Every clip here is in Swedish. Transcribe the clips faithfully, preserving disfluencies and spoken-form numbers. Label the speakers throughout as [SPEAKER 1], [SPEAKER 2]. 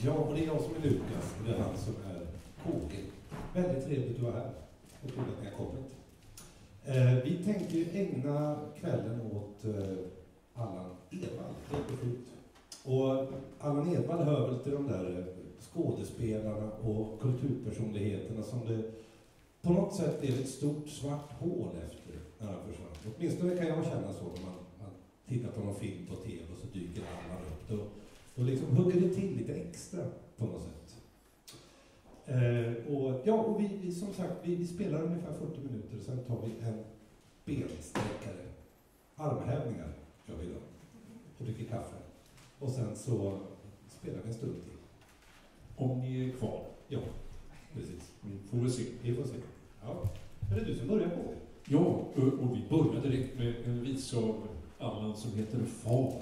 [SPEAKER 1] Ja, och det är jag som är Lukas och det är han som är K G. Väldigt trevligt att vara här och kul att ni har kommit. Eh, vi tänker ju ägna kvällen åt eh, Allan Edwall, helt och fullt. Och Allan Edwall hör väl till de där skådespelarna och kulturpersonligheterna som det på något sätt blev ett stort svart hål efter när han försvann. Åtminstone kan jag känna så när man, man tittar på någon film på tv och så dyker Allan upp. Då, då liksom hugger det till lite extra på något sätt. Eh, och ja, och vi, vi som sagt, vi, vi spelar ungefär fyrtio minuter och sen tar vi en bensträckare. Armhävningar gör vi då. Och dricker kaffe. Och sen så spelar vi en stund till.
[SPEAKER 2] Om ni är kvar.
[SPEAKER 1] Ja, precis.
[SPEAKER 2] Vi får väl se.
[SPEAKER 1] Vi får se. Ja. Är det du som börjar på?
[SPEAKER 2] Ja, och vi börjar direkt med en visa av Allan som heter Far.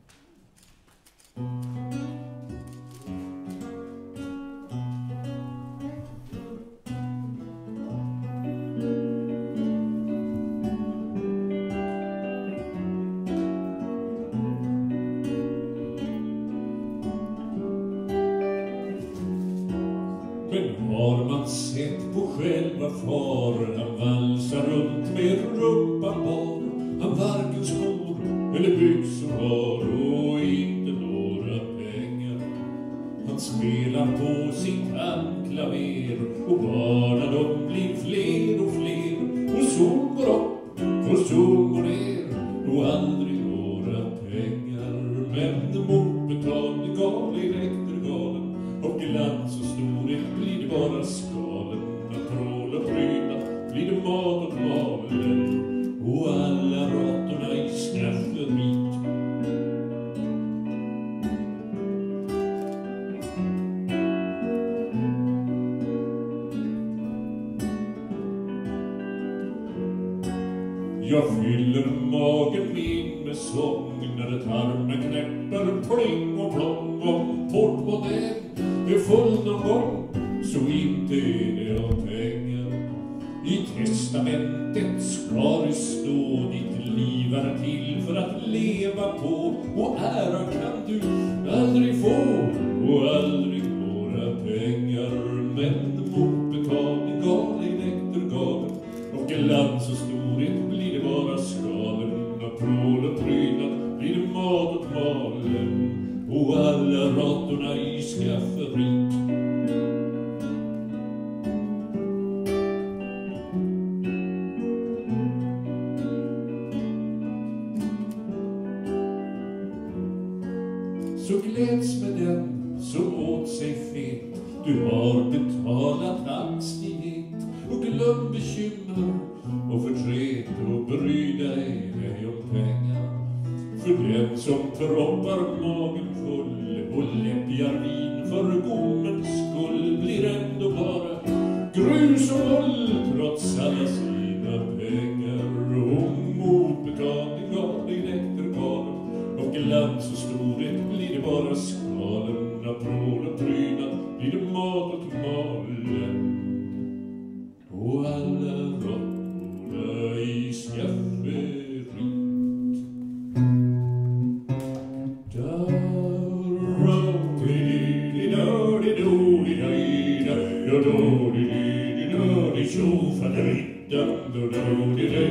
[SPEAKER 3] På själva far, han valsar runt med rumpan bar. Han varken skor eller byxor har och inte några pengar. Han spelar på sitt handklaver och bara de blir fler och fler. Och sol går upp och sol går ner och aldrig några pengar. Men motbetalning galen efter galen och glans och storhet blir det bara skalen. Trål och prydnad blir det mat och malen och alla råttorna i skafferiet. Jag fyller magen min med sång när det tarmen knäpper pling och plong. Om portmonnän är full någon gång så inte är det av pengar. I testamentet ska det stå ditt liv är till för att leva på och ära kan du aldrig få och aldrig några pengar. Men motbetalning galen efter galen och glans och storhet blir det bara skalen. Av prål och prydnad blir det mat åt malen och alla råttorna i skafferiet. Så gläds med den som åt sig fet. Du har betalat hastighet och glöm bekymmer och förtret och bry dig om pengar. För den som proppar magen full och läppjar vin för gommens skull blir ändå bara grus och moll trots alla sina pengar. Och motbetalning galen efter galen och glans och storhet blir det bara skalen. Av prål och prydnad blir det mat åt malen och alla råttorna i skafferiet. Da